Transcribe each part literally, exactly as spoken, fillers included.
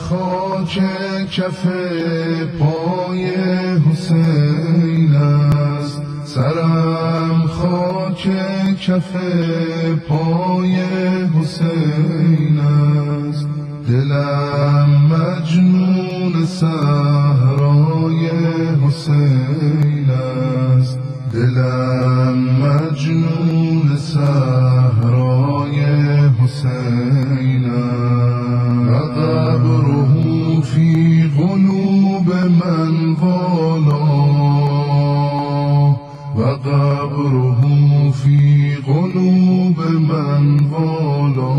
خاک کف پای حسین است، سرم خاک کف پای حسین است، دلم مجنون صحرای حسین است، دلم مجنون صحرای حسین است. وقبره فی قلوب من والا، وقبره فی قلوب من والا،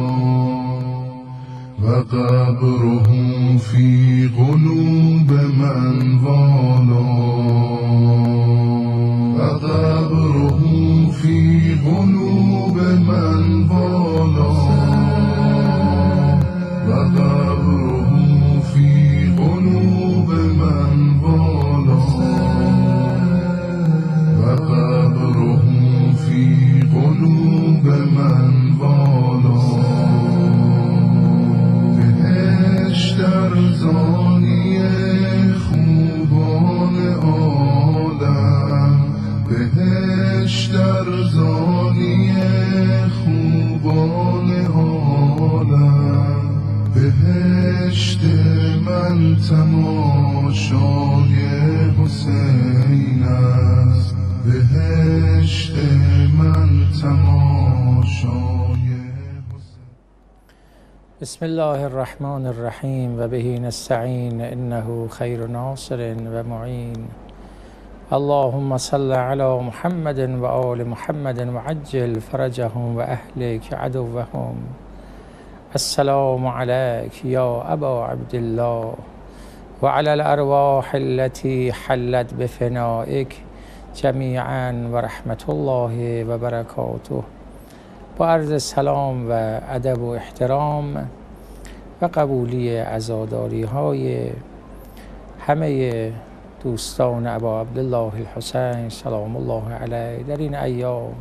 وقبره فی قلوب من والا، وقبره فی قلوب من والا، وقبره فی قلوب من والا، وقبره فی قلوب من والا. بهشت ارزانی خوبان عالم، بهشت ارزانی خوبان عالم، بهشت من تماشای حسین است، بهشت من تماشای حسین. بسم الله الرحمن الرحیم و به نستعین انه خیر ناصر و معین. اللهم صل علی محمد و آل محمد و عجل فرجهم و اهلک عدوهم. السلام علیک یا ابا عبدالله و علی الارواح التي حلت بفنائک جمیعا و رحمت الله و برکاته. با عرض سلام و ادب و احترام و قبولی عزاداری های همه دوستان ابا عبدالله الحسین سلام الله علیه در این ایام،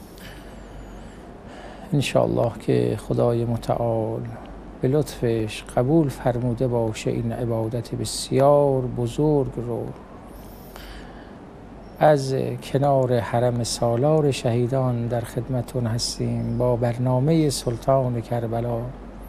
انشاءالله که خدای متعال به لطفش قبول فرموده باشه این عبادت بسیار بزرگ رو از کنار حرم سالار شهیدان در خدمتون هستیم با برنامه سلطان کربلا.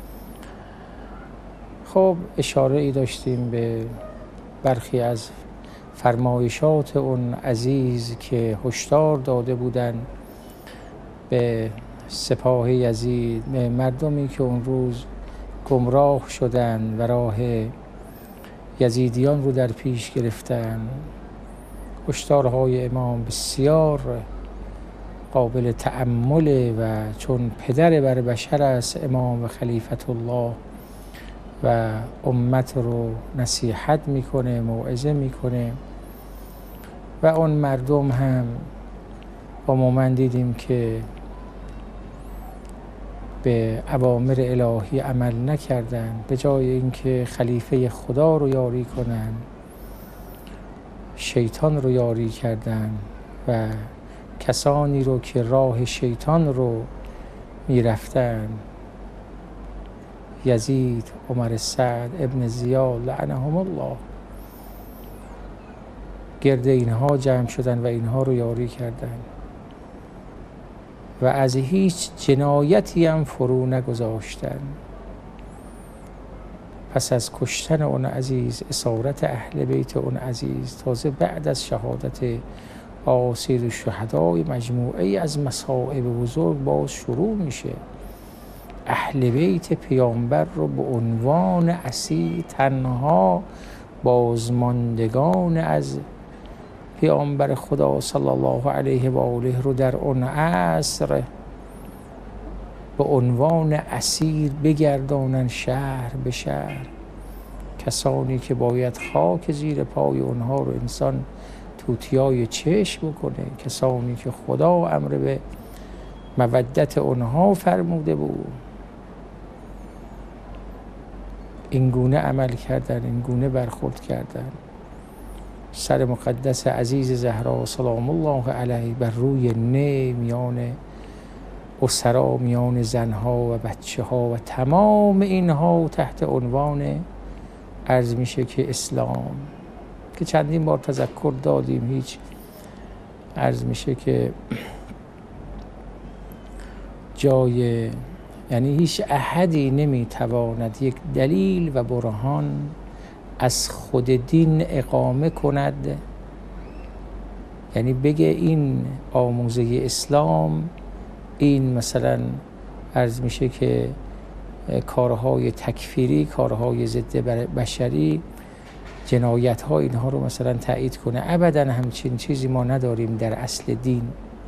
خب اشاره ای داشتیم به برخی از فرمایشات اون عزیز که هشدار داده بودند به سپاه یزید، به مردمی که اون روز گمراه شدند و راه یزیدیان رو در پیش گرفتن. هشدارهای امام بسیار قابل تأمل و چون پدر بر بشر است امام و خلیفت الله و امت رو نصیحت میکنه، موعظه میکنه و اون مردم هم با ما دیدیم که به اوامر الهی عمل نکردن، به جای اینکه خلیفه خدا رو یاری کنن شیطان رو یاری کردن و کسانی رو که راه شیطان رو میرفتن، یزید، عمر سعد، ابن زیاد لعنهم الله، گرد اینها جمع شدن و اینها رو یاری کردن و از هیچ جنایتی هم فرو نگذاشتن. پس از کشتن اون عزیز، اسارت اهل بیت اون عزیز، تازه بعد از شهادت آقا سید الشهدای مجموعه از مصائب بزرگ باز شروع میشه. اهل بیت پیامبر رو به عنوان اسیر، تنها بازماندگان از پیامبر خدا صلی الله علیه و آله رو در اون عصر به عنوان اسیر بگردانن شهر به شهر، کسانی که باید خاک زیر پای اونها رو انسان توتیای چشم بکنه، کسانی که خدا امر به مودت اونها فرموده بود، این گونه عمل کردن، این گونه برخورد کردن. سر مقدس عزیز زهرا سلام الله علیه بر روی نی میان اسرا میان زنها و بچه ها و تمام اینها تحت عنوان عرض میشه که اسلام، که چندین بار تذکر دادیم. هیچ عرض میشه که جای، یعنی هیچ احدی نمیتواند یک دلیل و برهان از خود دین اقامه کند، یعنی بگه این آموزه اسلام، این مثلا عرض میشه که کارهای تکفیری، کارهای ضد بشری، جنایت ها، اینها رو مثلا تایید کنه. ابدا همچین چیزی ما نداریم در اصل دین.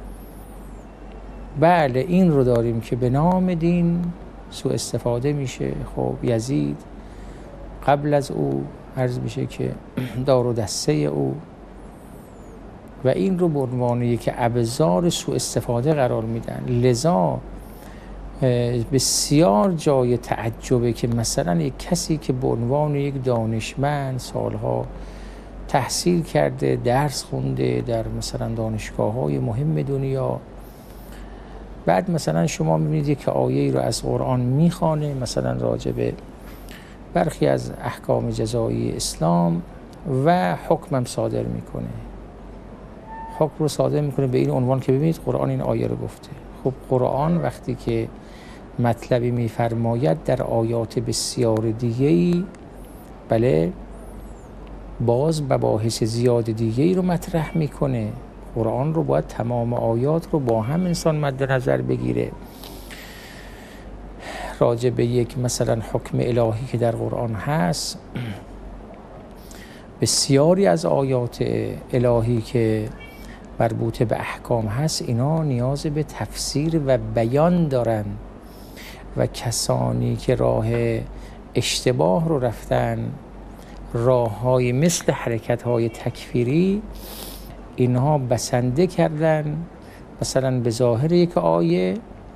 بله این رو داریم که به نام دین سوء استفاده میشه. خب یزید قبل از او عرض میشه که دار و دسته او، و این رو به عنوان یک ابزار سوء استفاده قرار میدن. لذا بسیار جای تعجبه که مثلا یک کسی که به عنوان یک دانشمند سالها تحصیل کرده، درس خونده در مثلا دانشگاه های مهم دنیا، بعد مثلا شما میبینید که آیه رو از قرآن میخوانه، مثلا راجع به برخی از احکام جزایی اسلام و حکمم صادر میکنه. حکم رو صادر میکنه به این عنوان که ببینید قرآن این آیه رو گفته. خب قرآن وقتی که مطلبی میفرماید در آیات بسیار دیگه‌ای، بله، باز مباحث زیاد دیگه‌ای رو مطرح میکنه. قرآن رو باید تمام آیات رو با هم انسان مد نظر بگیره. راجع به یک مثلا حکم الهی که در قرآن هست، بسیاری از آیات الهی که مربوط به احکام هست، اینا نیاز به تفسیر و بیان دارن، و کسانی که راه اشتباه رو رفتن، راه های مثل حرکت های تکفیری، اینها بسنده کردن مثلا به ظاهر یک آیه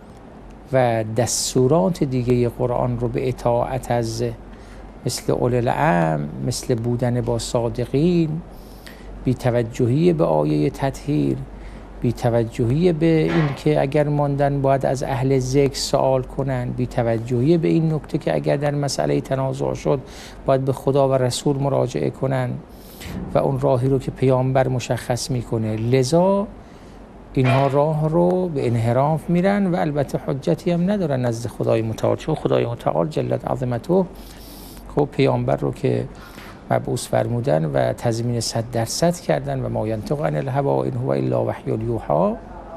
و دستورات دیگه قرآن رو به اطاعت از مثل اولي الامر، مثل بودن با صادقین، بی توجهی به آیه تطهیر، بی توجهی به این که اگر ماندن باید از اهل ذکر سوال کنن، بی توجهی به این نکته که اگر در مسئله تنازع شد باید به خدا و رسول مراجعه کنن و اون راهی رو که پیامبر مشخص میکنه. لذا اینها راه رو به انحراف میرن و البته حجتی هم ندارن نزد خدای متعال، چون خدای متعال جلت عظمته خب پیامبر رو که مبعوث فرمودن و تضمین صد درصد کردن و ما ینطق عن الهوی ان هو الا وحی یوحی،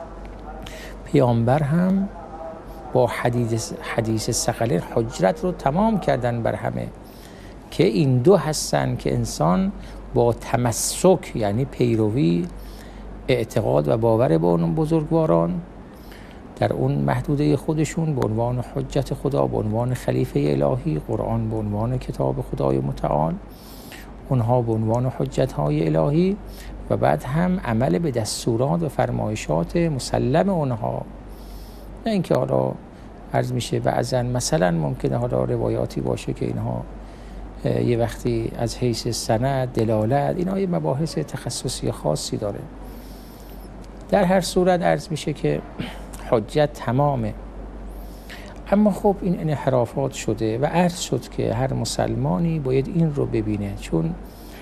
پیامبر هم با حدیث حدیث ثقلین حجت رو تمام کردن بر همه، که این دو هستن که انسان با تمسک، یعنی پیروی، اعتقاد و باور به اون بزرگواران در اون محدوده خودشون به عنوان حجت خدا، به عنوان خلیفه الهی، قرآن به عنوان کتاب خدای متعال، اونها به عنوان حجت های الهی، و بعد هم عمل به دستورات و فرمایشات مسلم اونها. نه اینکه حالا عرض میشه بعضا مثلا ممکنه حالا روایاتی باشه که اینها یه وقتی از حیث سند، دلالت، اینها یه مباحث تخصصی خاصی داره. در هر صورت عرض میشه که حجت تمامه. اما خب این انحرافات شده و عرض شد که هر مسلمانی باید این رو ببینه، چون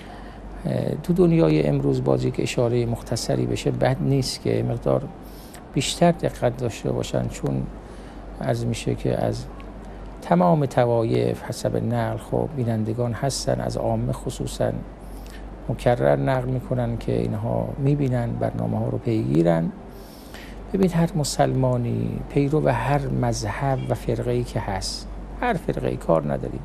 تو دنیای امروز بازی که اشاره مختصری بشه بد نیست که مقدار بیشتر دقت داشته باشن، چون عرض میشه که از تمام طوایف حسب نقل خب بینندگان هستن، از عامه خصوصا مکرر نقل میکنن که اینها میبینن، برنامه ها رو پیگیرن. ببینید هر مسلمانی پیرو و هر مذهب و فرقه‌ای که هست، هر فرقه‌ای کار نداریم،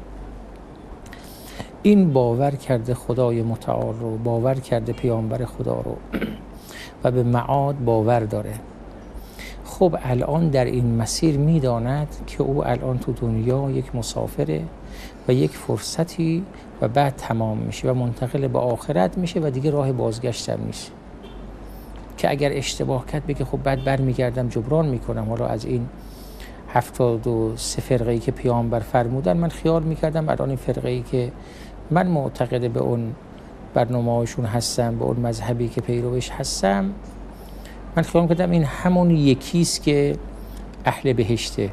این باور کرده خدای متعال رو، باور کرده پیامبر خدا رو و به معاد باور داره. خب الان در این مسیر میداند که او الان تو دنیا یک مسافره و یک فرصتی و بعد تمام میشه و منتقل به آخرت میشه و دیگه راه بازگشت هم نیست، که اگر اشتباه کرد بگه خب بعد برمیگردم جبران میکنم. حالا از این هفتاد و سه فرقه‌ای که پیامبر فرمودن من خیال میکردم الان این فرقه‌ای که من معتقد به اون برنامه‌هاشون هستم، به اون مذهبی که پیروش هستم، من خیال میکردم این همون یکیست که اهل بهشته.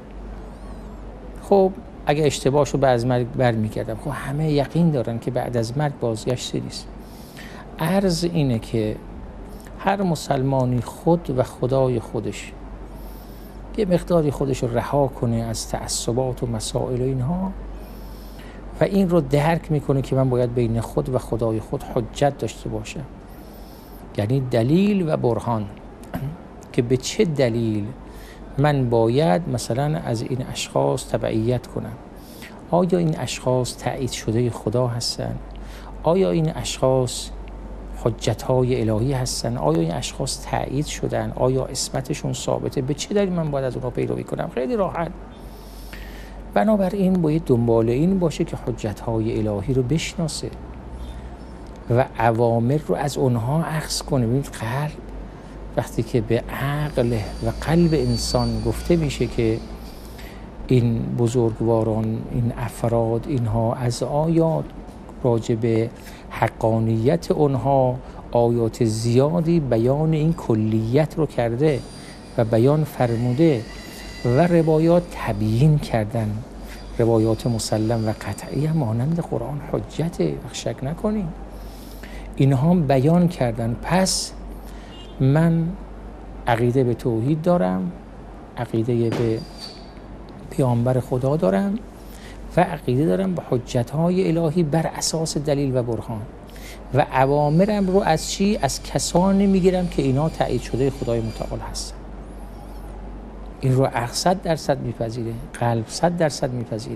خب اگه اشتباهشو بعد از مرگ برمیگردم، خب همه یقین دارن که بعد از مرگ بازگشتی نیست. عرض اینه که هر مسلمانی خود و خدای خودش یه مقداری خودش رو رها کنه از تعصبات و مسائل و اینها و این رو درک میکنه که من باید بین خود و خدای خود حجت داشته باشم، یعنی دلیل و برهان که به چه دلیل من باید مثلا از این اشخاص تبعیت کنم. آیا این اشخاص تایید شده خدا هستن؟ آیا این اشخاص حجت‌های الهی هستن؟ آیا این اشخاص تایید شدن؟ آیا اسمتشون ثابته؟ به چه دلیل من باید از اونها پیروی کنم؟ خیلی راحت. بنابراین باید دنبال این باشه که حجت‌های الهی رو بشناسه و اوامر رو از اونها اخذ کنه. ببینید قلب وقتی که به عقل و قلب انسان گفته میشه که این بزرگواران، این افراد، اینها از آیات راجع به حقانیت اونها آیات زیادی بیان این کلیت رو کرده و بیان فرموده و روایات تبیین کردن، روایات مسلم و قطعی هم مانند قرآن حجته، شک نکنیم، اینها هم بیان کردن. پس من عقیده به توحید دارم، عقیده به پیامبر خدا دارم و عقیده دارم به حجت‌های الهی بر اساس دلیل و برهان و اوامرم رو از چی؟ از کسانی میگیرم که اینا تایید شده خدای متعال هستن. این رو عقل صد درصد میپذیره، قلب صد درصد میپذیره.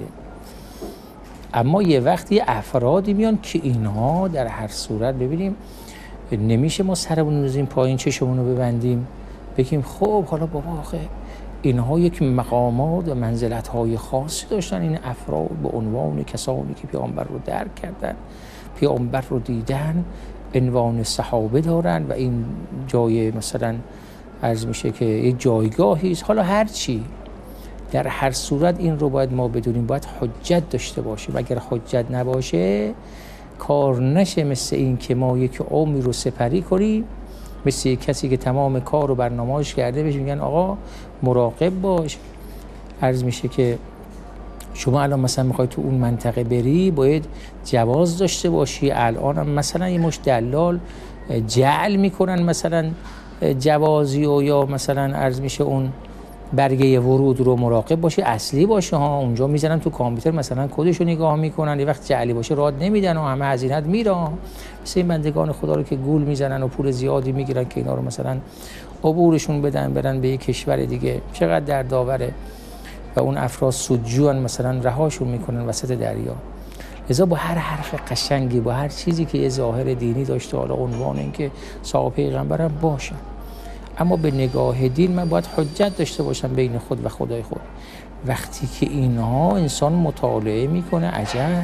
اما یه وقتی افرادی میان که اینها در هر صورت ببینیم نمیشه ما سرمون رو زین پایین چشمون رو ببندیم بگیم خب حالا بابا آخه اینها یک مقامات و منزلت‌های خاصی داشتن، این افراد به عنوان کسانی که پیامبر رو درک کردن، پیامبر رو دیدن، عنوان صحابه دارن و این جای مثلا عرض میشه که یک جایگاهی است. حالا هر چی، در هر صورت این رو باید ما بدونیم، باید حجت داشته باشیم. اگر حجت نباشه کار نشه مثل این که ما یک عمری رو سپری کنیم، مثل یک کسی که تمام کار رو برنامه‌اش کرده بهش میگن آقا مراقب باش، عرض میشه که شما الان مثلا میخوای تو اون منطقه بری باید جواز داشته باشی. الان هم مثلا یه مش دلال جعل میکنن مثلا جوازی و یا مثلا عرض میشه اون برگه ورود رو مراقب باشه، اصلی باشه ها. اونجا میزنن تو کامپیوتر مثلا کدش رو نگاه میکنن، یه وقت جعلی باشه راد نمیدن و همه هزینت میره. مثل این بندگان خدا رو که گول میزنن و پول زیادی میگیرن که اینا رو مثلا عبورشون بدن برن به یک کشور دیگه، چقدر دردآوره. و اون افراد سودجوان مثلا رهاشون میکنن وسط دریا. لذا با هر حرف قشنگی، با هر چیزی که یه ظاهر دینی داشته، حالا عنوان این که صاحب پیغمبرم باشن، اما به نگاه دین من باید حجت داشته باشم بین خود و خدای خود. وقتی که اینها انسان مطالعه میکنه، عجب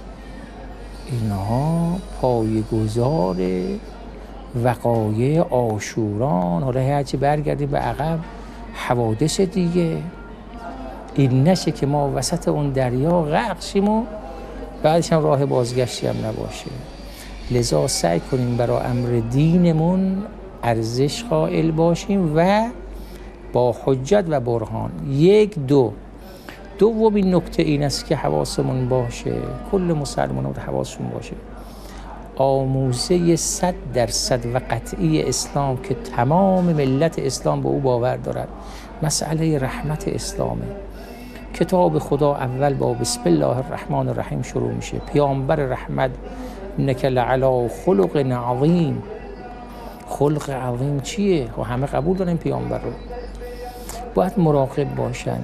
اینها پایه‌گذار وقایع عاشوران. حالا هرچی برگردیم به عقب حوادث دیگه، این نشه که ما وسط اون دریا غرق شیم و بعدش هم راه بازگشتی هم نباشه. لذا سعی کنیم برای امر دینمون ارزش قائل باشیم و با حجت و برهان. یک دو دومین نکته این است که حواسمون باشه، کل مسلمانان رو حواسشون باشه، آموزه صد درصد و قطعی اسلام که تمام ملت اسلام به او باور دارد، مسئله رحمت اسلامه. کتاب خدا اول با بسم الله الرحمن الرحیم شروع میشه، پیامبر رحمت انک لعلی خلق عظیم. خلق عظیم چیه؟ و همه قبول دارن پیامبر رو، باید مراقب باشن.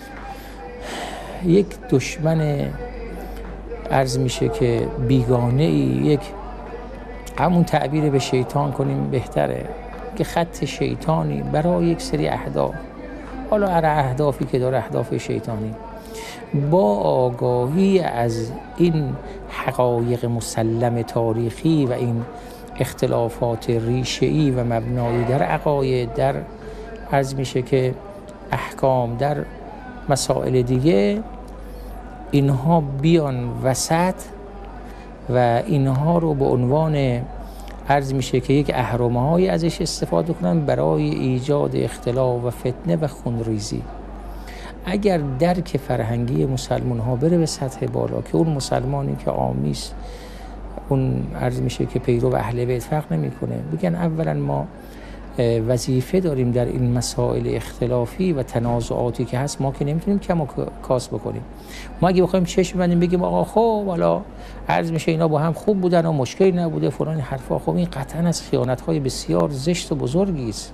یک دشمن عرض میشه که بیگانه ای، یک همون تعبیر به شیطان کنیم بهتره که خط شیطانی برای یک سری اهداف، حالا هر اهدافی که داره اهداف شیطانی، با آگاهی از این حقایق مسلم تاریخی و این اختلافات ریشه‌ای و مبنایی در عقاید، در عرض میشه که احکام، در مسائل دیگه، اینها بیان وسط و اینها رو به عنوان عرض میشه که یک اهرم‌هایی ازش استفاده کنن برای ایجاد اختلاف و فتنه و خونریزی. اگر درک فرهنگی مسلمان ها بره به سطح بالا که اون مسلمانی که عامیست، اون عرض میشه که پیرو اهل بیت فرق نمیکنه، بگن اولا ما وظیفه داریم در این مسائل اختلافی و تنازعاتی که هست، ما که نمیتونیم کم و کاس بکنیم. ما اگه بخوایم چشم ببندیم بگیم آقا خب حالا عرض میشه اینا با هم خوب بودن و مشکلی نبوده فلان حرفا، خب این قطعا از خیانت‌های بسیار زشت و بزرگی است.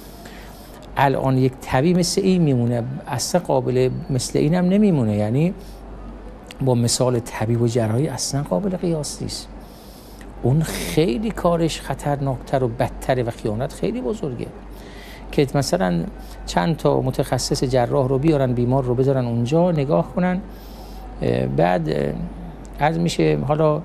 الان یک تبی مثل این میمونه، اصلا قابل مثل این هم نمیمونه، یعنی با مثال تبی و جراحی اصلا قابل قیاس نیست. اون خیلی کارش خطرناکتر و بدتره و خیانت خیلی بزرگه که مثلا چند تا متخصص جراح رو بیارن، بیمار رو بذارن اونجا نگاه کنن، بعد عرض میشه حالا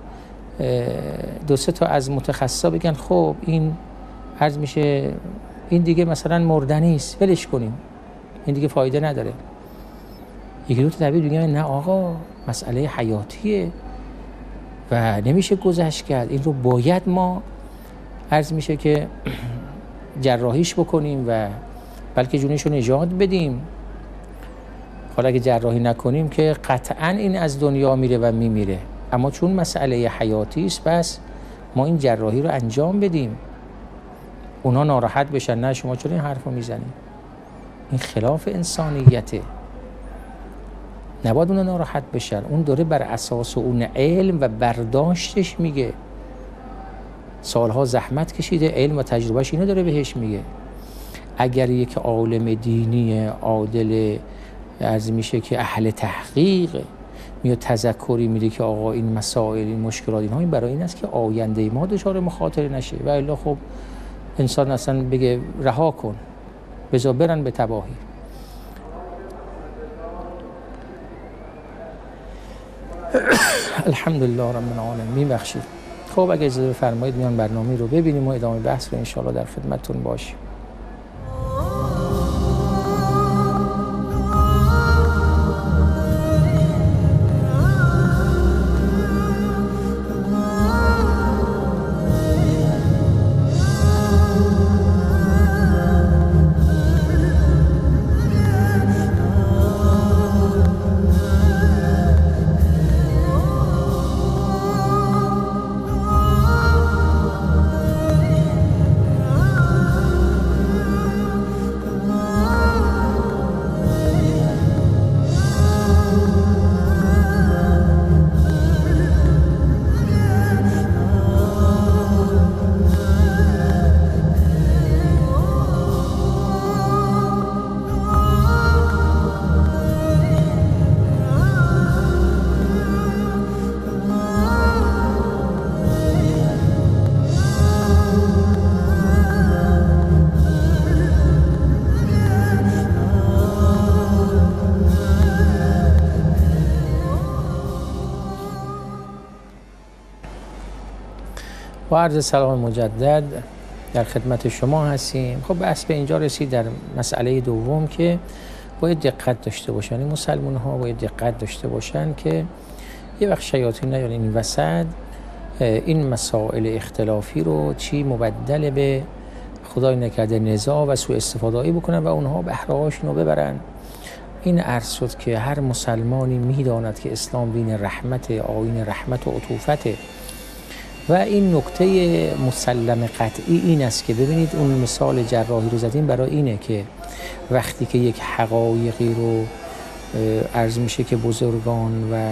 دو سه تا از متخصصا بگن خب این عرض میشه این دیگه مثلا مردنی است ولش کنیم، این دیگه فایده نداره. یکی دو تا طبیب میگن نه آقا مسئله حیاتیه و نمیشه گذشت کرد، این رو باید ما عرض میشه که جراحیش بکنیم و بلکه جونش رو نجات بدیم. حالا اگه جراحی نکنیم که قطعا این از دنیا میره و میمیره، اما چون مسئله حیاتی است بس ما این جراحی رو انجام بدیم. اونا ناراحت بشن نه شما چرا این حرف رو میزنید، این خلاف انسانیته، نباید اونا ناراحت بشن. اون داره بر اساس اون علم و برداشتش میگه، سالها زحمت کشیده، علم و تجربهش اینو داره بهش میگه. اگر یک عالم دینی عادل عرض میشه که اهل تحقیق میاد تذکری میده که آقا این مسائل این مشکلات اینها این برای این است که آینده ما دچار مخاطره نشه، و الا خب انسان اصلا بگه رها کن بذار برن به تباهی. الحمدلله رب العالمین. میبخشید. خب اگه اجازه بفرمایید میان برنامه رو ببینیم و ادامه بحث رو انشاءالله در خدمتتون باشیم. با عرض سلام مجدد در خدمت شما هستیم. خب بحث به اینجا رسید در مسئله دوم که باید دقت داشته باشن، این مسلمان ها باید دقت داشته باشن که یه وقت شیاطین نیان این وسط این مسائل اختلافی رو چی مبدل به خدای نکرده نزاع و سوء استفاده بکنن و اونها بهره‌هاشون رو ببرن. این عرض شد که هر مسلمانی میداند که اسلام دین رحمت، آیین رحمت و عطوفته و این نکته مسلم قطعی این است که ببینید اون مثال جراحی رو زدیم برای اینه که وقتی که یک حقایقی رو عرض میشه که بزرگان و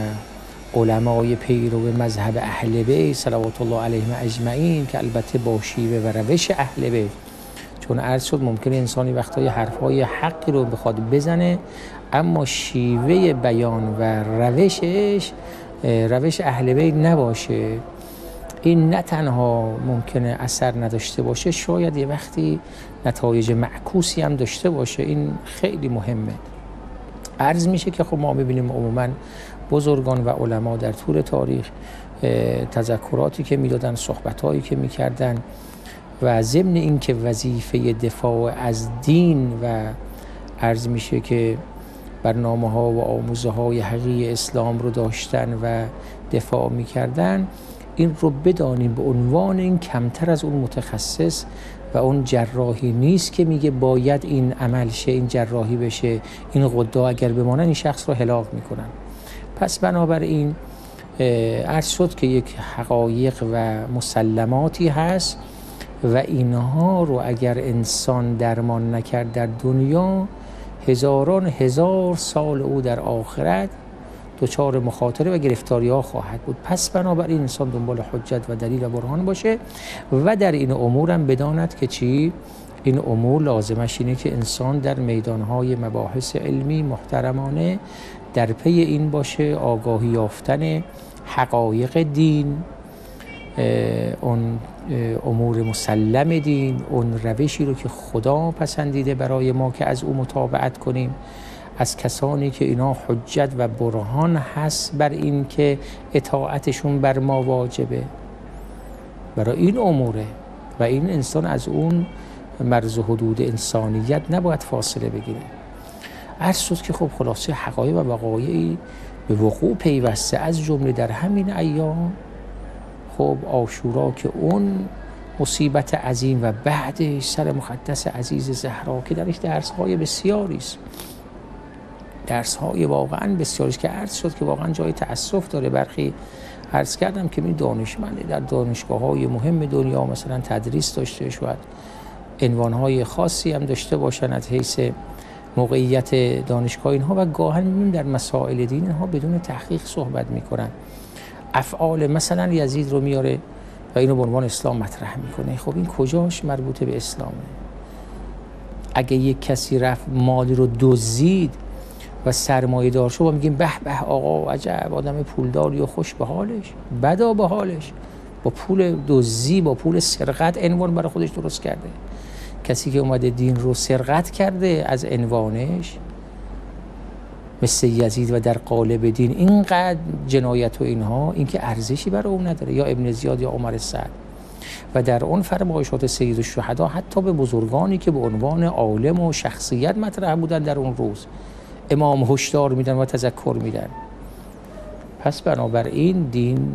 علمای پیرو مذهب اهل بیت صلوات الله علیهم اجمعین که البته با شیوه و روش اهل بیت، چون عرض شد ممکنه انسانی وقتای حرفای حقی رو بخواد بزنه اما شیوه بیان و روشش روش اهل بیت نباشه، این نه تنها ممکنه اثر نداشته باشه، شاید یه وقتی نتایج معکوسی هم داشته باشه. این خیلی مهمه. عرض میشه که خب ما ببینیم عموما بزرگان و علما در طول تاریخ تذکراتی که میدادن، صحبتایی که میکردن و ضمن این که وظیفه دفاع از دین و عرض میشه که برنامه ها و آموزه های حقیقی اسلام رو داشتن و دفاع میکردن، این رو بدانیم به عنوان این کمتر از اون متخصص و اون جراحی نیست که میگه باید این عمل شه، این جراحی بشه، این غده اگر بمانن این شخص رو هلاک میکنن. پس بنابراین عرض شد که یک حقایق و مسلماتی هست و اینها رو اگر انسان درمان نکرد در دنیا، هزاران هزار سال او در آخرت دچار مخاطره و گرفتاری ها خواهد بود. پس بنابراین انسان دنبال حجت و دلیل و برهان باشه و در این امور هم بداند که چی؟ این امور لازمش اینه که انسان در میدانهای مباحث علمی محترمانه در پی این باشه، آگاهی یافتن حقایق دین، اون امور مسلم دین، اون روشی رو که خدا پسندیده برای ما که از او متابعت کنیم، از کسانی که اینا حجت و برهان هست بر این که اطاعتشون بر ما واجبه، برای این اموره و این انسان از اون مرز و حدود انسانیت نباید فاصله بگیره. عرض شد که خب خلاصه حقایق و وقایعی به وقوع پیوسته، از جمله در همین ایام خب عاشورا که اون مصیبت عظیم و بعدش سر مقدس عزیز زهرا که درش درس‌های بسیاری است، درس‌های واقعا بسیاری است که عرض شد که واقعا جای تأسف داره. برخی عرض کردم که می دانشمند در دانشگاه‌های مهم دنیا مثلا تدریس داشته، شاید عنوان‌های خاصی هم داشته باشن از حیث موقعیت دانشگاه اینها، و گاهن می‌بینیم در مسائل دین اینها بدون تحقیق صحبت می‌کنن. افعال مثلا یزید رو میاره و اینو به عنوان اسلام مطرح میکنه. خب این کجاش مربوطه به اسلامه؟ اگه یک کسی رفت مالی رو دزدید و سرمایه دار شد و میگیم به به آقا عجب آدم پولداری و خوش به حالش، بدا به حالش، با پول دزدی با پول سرقت عنوان برای خودش درست کرده. کسی که اومده دین رو سرقت کرده از عنوانش مثل یزید و در قالب دین اینقدر جنایت و اینها، این که ارزشی برای اون نداره، یا ابن زیاد یا عمر سعد. و در اون فرمایشات سید الشهدا حتی به بزرگانی که به عنوان عالم و شخصیت مطرح بودن در اون روز امام هشدار میدن و تذکر میدن. پس بنابراین دین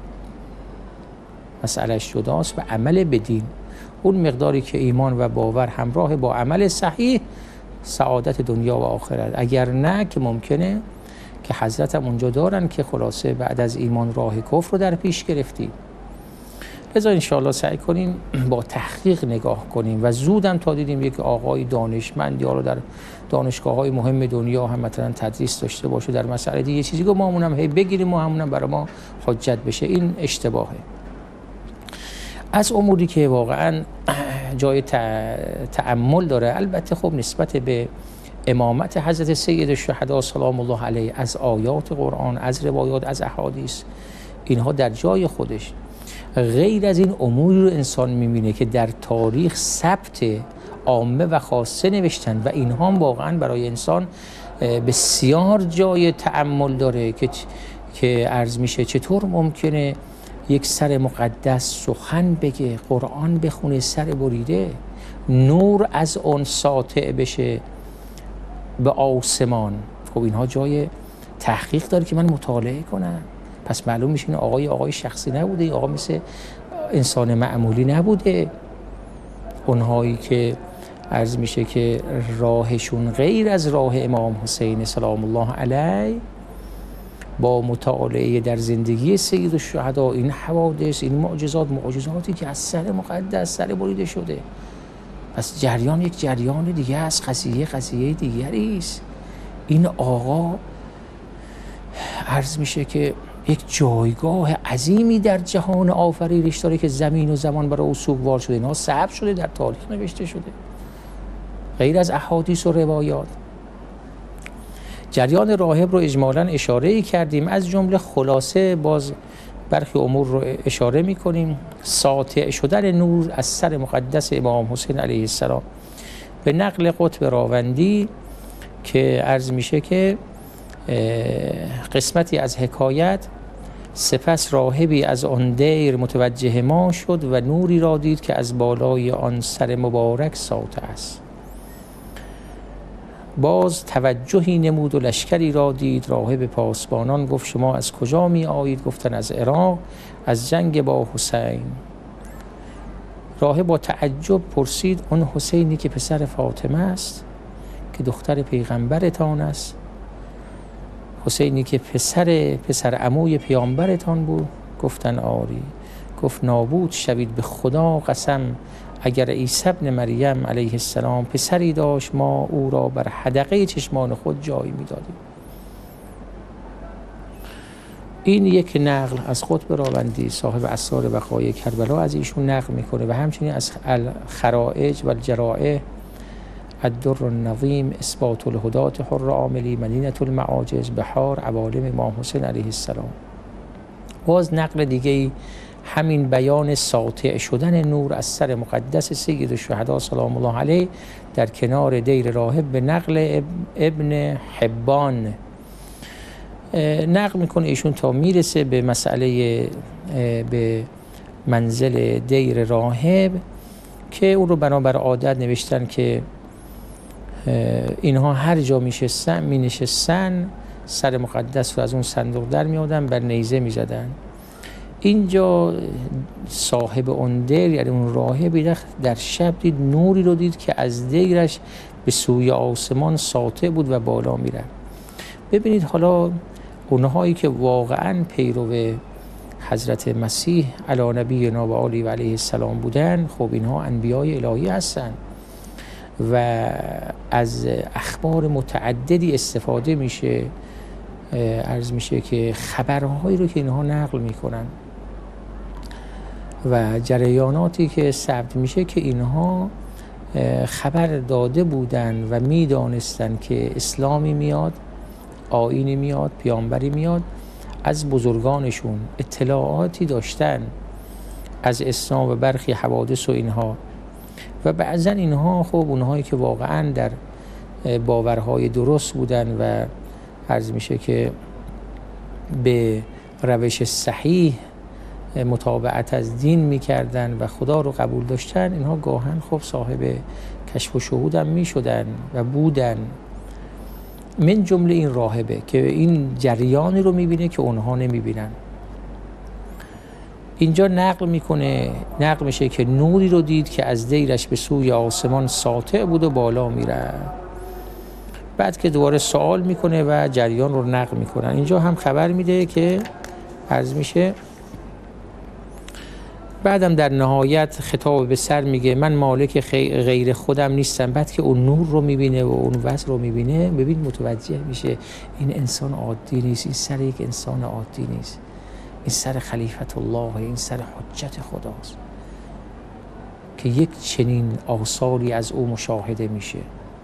مسئلهش جداست و عمل به دین، اون مقداری که ایمان و باور همراه با عمل صحیح، سعادت دنیا و آخرت. اگر نه که ممکنه که حضرت هم اونجا دارن که خلاصه بعد از ایمان راه کفر رو در پیش گرفتی. لذا انشاءالله سعی کنیم با تحقیق نگاه کنیم و زودم تا دیدیم یک آقای دانشمند یا رو در دانشگاه های مهم دنیا هم مثلا تدریس داشته باشه در مسئله دیگه چیزی که ما همونم هی بگیریم و همونم برای ما حجت بشه، این اشتباهه. از اموری که واقعا جای تأمل داره، البته خب نسبت به امامت حضرت سید الشهدا سلام الله علیه، از آیات قرآن، از روایات، از احادیث، اینها در جای خودش. غیر از این اموری رو انسان میبینه که در تاریخ ثبت عامه و خاصه نوشتن و اینها هم واقعا برای انسان بسیار جای تأمل داره که که عرض میشه چطور ممکنه یک سر مقدس سخن بگه، قرآن بخونه سر بریده، نور از اون ساطع بشه به آسمان. خب اینها جای تحقیق داره که من مطالعه کنم. پس معلوم میشه این آقای آقای شخصی نبوده، آقا مثل انسان معمولی نبوده. اونهایی که عرض میشه که راهشون غیر از راه امام حسین سلام الله علیه، با مطالعه در زندگی سید الشهدا این حوادث، این معجزات، معجزاتی که از سر مقدس سر بریده شده، پس جریان یک جریان دیگه است، قضیه قضیه دیگری است. این آقا عرض میشه که یک جایگاه عظیمی در جهان آفرینش داره که زمین و زمان برای او سوگوار شده، اینها ثبت شده، در تاریخ نوشته شده، غیر از احادیث و روایات. جریان راهب رو اجمالاً اشاره کردیم، از جمله خلاصه باز برخی امور رو اشاره می‌کنیم. ساطع شدن نور از سر مقدس امام حسین علیه السلام به نقل قطب راوندی که عرض میشه که قسمتی از حکایت، سپس راهبی از آن دیر متوجه ما شد و نوری را دید که از بالای آن سر مبارک ساطع است. باز توجهی نمود و لشکری را دید. راهب پاسبانان گفت شما از کجا می آیید؟ گفتن از عراق، از جنگ با حسین. راهب با تعجب پرسید اون حسینی که پسر فاطمه است، که دختر پیغمبرتان است، حسینی که پسر پسر عموی پیامبرتان بود؟ گفتن آری. گفت نابود شوید، به خدا قسم اگر عیسی ابن مریم علیه السلام پسری داشت ما او را بر حدقه چشمان خود جای میدادیم. این یک نقل از قطب راوندی صاحب اسرار بقای کربلا از ایشون نقل میکنه و همچنین از الخرائج و الجرائح الدر النظیم اثبات الهدات حر عاملی مدینه المعاجز بحار عوالم امام حسین علیه السلام. باز نقل دیگه همین بیان ساطع شدن نور از سر مقدس سید الشهدا سلام الله علیه در کنار دیر راهب به نقل ابن حبان نقل میکنه ایشون تا میرسه به مسئله به منزل دیر راهب که اون رو بنابر عادت نوشتن که اینها هر جا میشستن می نشستن سر مقدس رو از اون صندوق در می آوردن، بر نیزه می زدن. اینجا صاحب اون دیر یعنی اون راهب در شب دید نوری رو دید که از دیرش به سوی آسمان ساطع بود و بالا می رفت. ببینید حالا اونهایی که واقعا پیرو حضرت مسیح علی نبینا و آله و علیه السلام بودن، خب اینها انبیای الهی هستن و از اخبار متعددی استفاده میشه. عرض میشه که خبرهایی رو که اینها نقل میکنن و جریاناتی که ثبت میشه که اینها خبر داده بودن و میدانستن که اسلامی میاد، آیینی میاد، پیامبری میاد، از بزرگانشون اطلاعاتی داشتن از اسلام و برخی حوادث و اینها. و بعضا اینها خب اونهایی که واقعا در باورهای درست بودن و عرض میشه که به روش صحیح متابعت از دین میکردن و خدا رو قبول داشتن، اینها گاهن خب صاحب کشف و شهود هم میشدن و بودن. من جمله این راهبه که این جریانی رو میبینه که اونها نمیبینن. اینجا نقل میکنه نقل میشه که نوری رو دید که از دیرش به سوی آسمان ساطع بود و بالا میره. بعد که دوباره سوال میکنه و جریان رو نقل میکنن. اینجا هم خبر میده که عرض میشه بعدم در نهایت خطاب به سر میگه من مالک غیر خودم نیستم. بعد که اون نور رو میبینه و اون وضع رو میبینه، ببین متوجه میشه این انسان عادی نیست، این سر یک انسان عادی نیست، این سر خلیفت الله، این سر حجت خداست که یک چنین آثاری از او مشاهده میشه.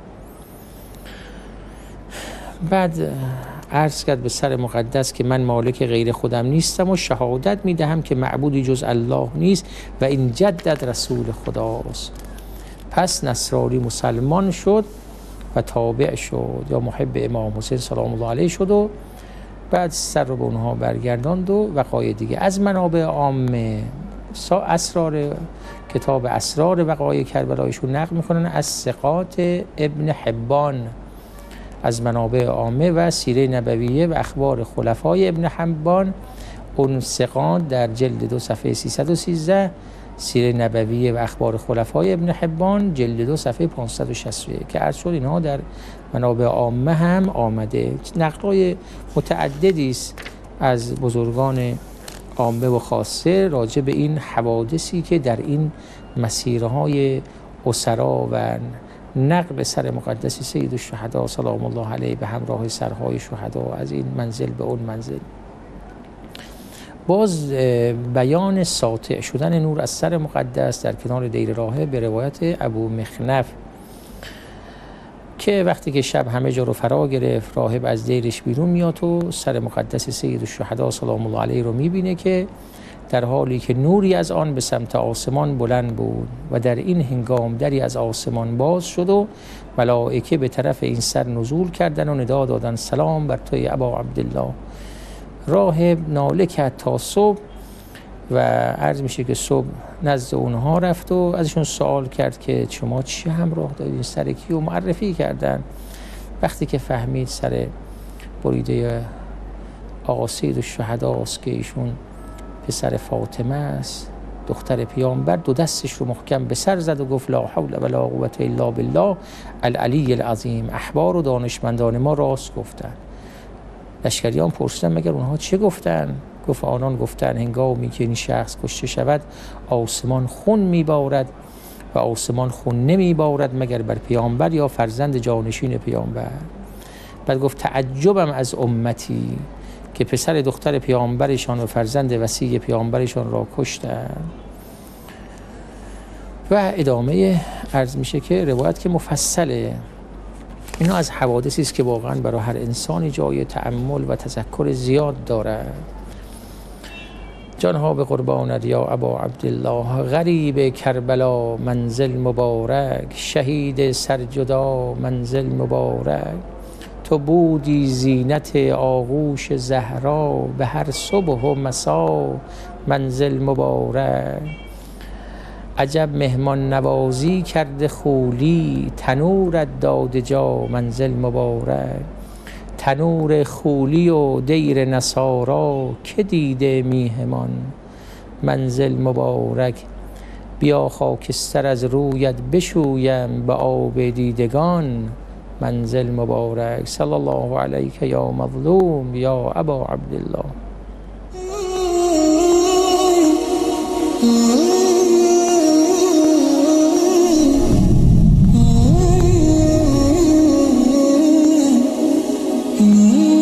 بعد عرض کرد به سر مقدس که من مالک غیر خودم نیستم و شهادت میدهم که معبودی جز الله نیست و این جدد رسول خداست. پس نصرانی مسلمان شد و تابع شد یا محب امام حسین سلام الله علیه شد و بعد سر رو به اونها برگرداند و وقایع دیگه. از منابع عامه اسرار کتاب اسرار وقایع کربلایشون نقل میکنن از ثقات ابن حبان از منابع عامه و سیره نبویه و اخبار خلفای ابن حبان. اون ثقات در جلد دو صفحه سیصد و سیزده، سیره نبویه و اخبار خلفای ابن حبان جلد دو صفحه پانصد و شصت و یک که عرض شد اینها در منابع عامه هم آمده. نقل‌های متعددی است از بزرگان عامه و خاصه راجع به این حوادثی که در این مسیرهای اسرا و نقل سر مقدس سید الشهدا سلام الله علیه به همراه سرهای شهدا از این منزل به اون منزل. باز بیان ساطع شدن نور از سر مقدس در کنار دیر راهب به روایت ابو مخنف که وقتی که شب همه جا رو فرا گرفت، راهب از دیرش بیرون میاد و سر مقدس سید الشهدا سلام الله علیه رو میبینه که در حالی که نوری از آن به سمت آسمان بلند بود و در این هنگام دری از آسمان باز شد و ملائکه به طرف این سر نزول کردن و ندا دادن سلام بر توی ابا عبدالله. راهب ناله کرد تا صبح و عرض میشه که صبح نزد اونها رفت و ازشون سوال کرد که شما چی همراه دارید، سر کی رو معرفی کردن. وقتی که فهمید سر بریده آقا سیدالشهدا است که ایشون پسر فاطمه است دختر پیامبر، دو دستش رو محکم به سر زد و گفت لا حول ولا قوة الا بالله العلی العظیم. احبار و دانشمندان ما راست گفتن. لشکریان پرسیدن مگر اونها چه گفتن؟ گفت آنان گفتن هنگامی که این شخص کشته شود آسمان خون میبارد و آسمان خون نمیبارد مگر بر پیامبر یا فرزند جانشین پیامبر. بعد گفت تعجبم از امتی که پسر دختر پیامبرشان و فرزند وصی پیامبرشان را کشتن. و ادامه عرض میشه که روایت که مفصله، اینا از حوادثی است که واقعا برای هر انسانی جای تأمل و تذکر زیاد دارد. جانها به قربانت یا ابا عبدالله، غریب کربلا منزل مبارک، شهید سرجدا منزل مبارک. تو بودی زینت آغوش زهرا، به هر صبح و مسا منزل مبارک. عجب مهمان نوازی کرده خولی، تنورت داده جا منزل مبارک. تنور خولی و دیر نصارا، که دیده میهمان منزل مبارک. بیا خاکستر از رویت بشویم، به آب دیدگان منزل مبارک. صلی الله علیک یا مظلوم یا ابا عبدالله. Mm-hmm.